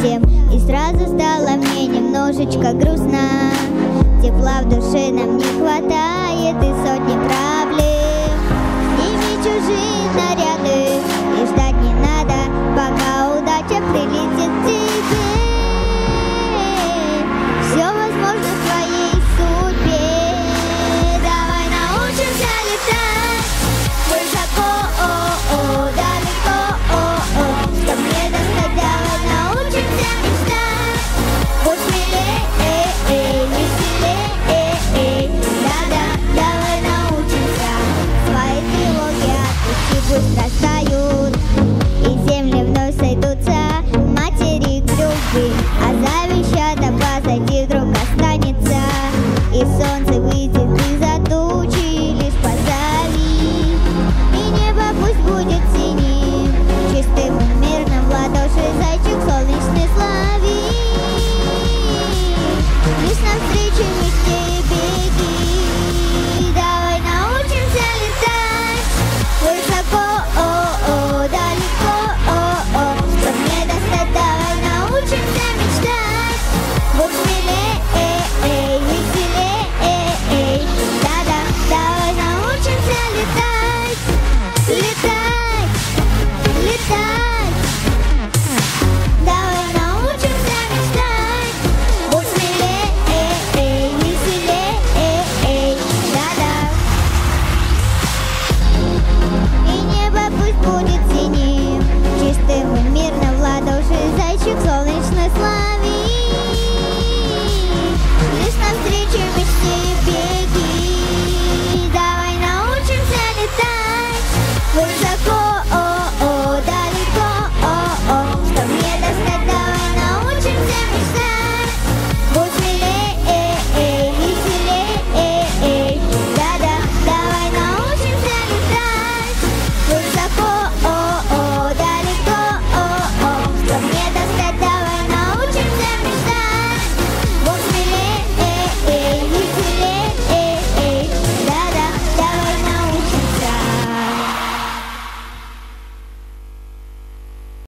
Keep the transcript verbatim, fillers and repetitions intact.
совсем. И сразу стало мне немножечко грустно. Тепла в душе нам не хватает и сотни проблем. Сними чужие наряды и ждать не надо, пока удача прилетит к тебе. Все возможно в твоей судьбе. Давай научимся летать высоко, далеко, чтоб не достать. Давай научимся мечтать. Будь смелее, веселее. Да-да, давай научимся свои тревоги отпусти, пусть растают, и земли вновь сойдутся матери к любви.